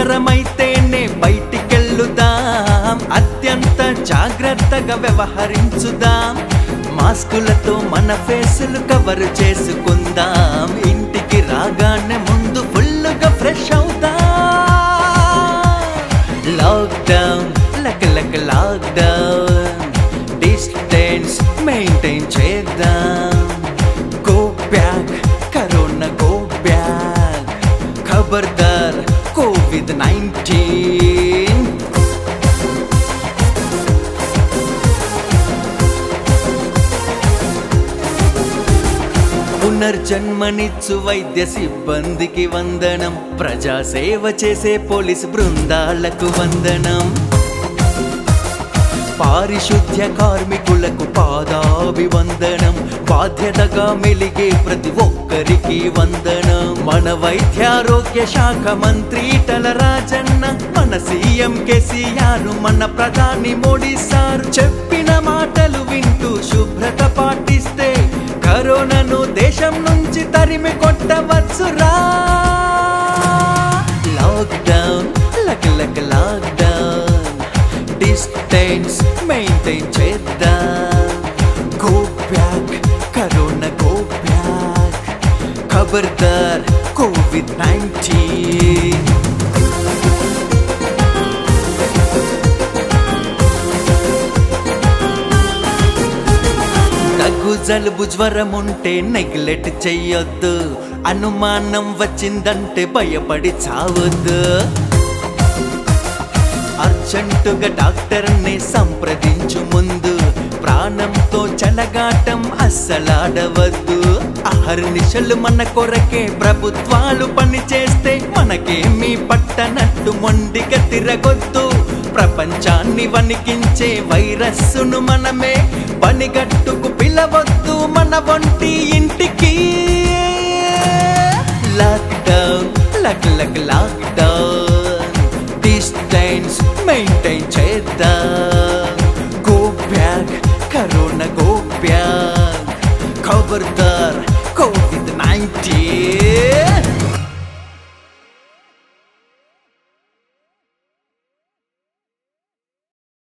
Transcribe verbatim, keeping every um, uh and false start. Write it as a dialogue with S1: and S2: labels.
S1: అవసరమైతేనే బయటికెళ్ళుదాం, అత్యంత జాగ్రత్తగా వ్యవహరించుదాం, మాస్కులతో మన ఫేసులు కవర్ చేసుకుందాం, ఇంటికి రాగానే ముందు ఫుల్లుగా ఫ్రెష్ అవుదాం. Lockdown luck luck lockdown, distance maintain చేద్దాం, go back corona go back, ఖబర్దార్ కోవిడ్ నైన్టీన్. పునర్జన్మనిచ్చు వైద్య సిబ్బందికి వందనం, ప్రజాసేవ చేసే పోలీసు బృందాలకు వందనం, పారిశుద్ధ్య కార్మికులకు పాదాభివందనం, బాధ్యతగా మెలిగే ప్రతి ఒక్కరికి వందనం. మన వైద్యారోగ్య శాఖ మంత్రి ఈటల రాజన్న, మన సీఎం కేసీఆర్, మన ప్రధాని మోడీ సార్ చెప్పిన మాటలు వింటూ శుభ్రత పాటిస్తే కరోనాను దేశం నుంచి తరిమి కొట్టవచ్చురా. Lockdown luck luck lockdown, distance maintain చేద్దాం, go back corona go back, ఖబర్దార్ కోవిడ్ నైన్టీన్. దగ్గు జలుబు జ్వరం ఉంటే నెగ్లెక్ట్ చెయ్యొద్దు, అనుమానం వచ్చిందంటే భయపడి చావద్దు, అర్జెంటుగా డాక్టర్ని సంప్రదించు ముందు, ప్రాణంతో చెలగాటం అస్సలాడవద్దు, అహర్నిశలు మన కొరకే ప్రభుత్వాలు పని చేస్తే మనకేమీ పట్టనట్టు మొండిగా తిరగొద్దు, ప్రపంచాన్ని వణికించే వైరస్సును మనమే పనిగట్టుకు పిలవద్దు మన వంటి ఇంటికి. Lockdown luck luck lockdown, distance maintain చేద్దాం, go back corona go back, ఖబర్దార్